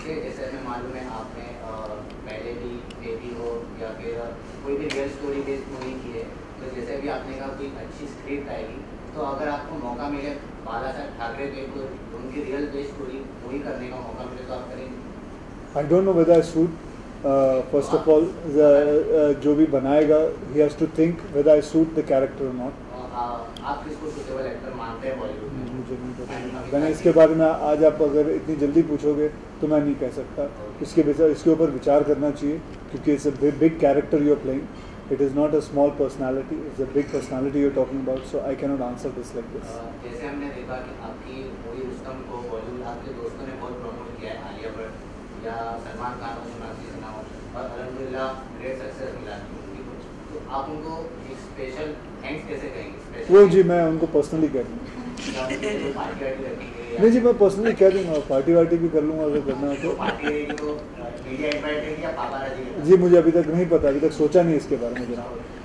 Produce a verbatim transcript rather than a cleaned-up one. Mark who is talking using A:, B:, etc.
A: जैसे जैसे हमें मालूम है आपने पहले भी बेबी हो या फिर कोई भी रियल स्टोरी बेस्ड मूवी की है, तो जैसे भी आपने कहा कोई अच्छी स्क्रिप्ट आएगी, तो अगर आपको मौका मिले बाला साहब ठाकरे पे को उनकी रियल बेस्ड स्टोरी मूवी करने का मौका मिले तो आप करेंगे?
B: I don't know whether I suit. First of all जो भी बनाएगा he has to think whether I suit the character और नॉट.
A: आप किसको सुटेबल एक्टर मानते हैं बॉलीवुड में?
B: मुझे नहीं पता. मैंने इसके बारे में आज आप अगर इतनी जल्दी पूछोगे तो मैं नहीं कह सकता. इसके इसके ऊपर विचार करना चाहिए क्योंकि it's a big character you are playing. It is not a small personality. It's a big personality you're talking about. So I cannot answer this like this.
A: जैसे हमने देखा कि आपकी मूवी रुस्तम को बॉलीवुड आपके दोस्तों ने बहुत प्रमोट किया है, आलिया भट्ट या सलमान खान हो, सोनाक्षी सिन्हा हो, और अल्हम्दुलिल्लाह ग्रेट सक्सेस मिला की मूवी को. तो आप उनको एक स्पेशल थैंक्स कैसे कहेंगे?
B: वो जी मैं उनको पर्सनली कह दूँगा. नहीं जी मैं पर्सनली कह दूँगा. पार्टी वार्टी भी कर लूँगा अगर करना हो तो. जी मुझे अभी तक नहीं पता, अभी तक सोचा नहीं इसके बारे में जरा.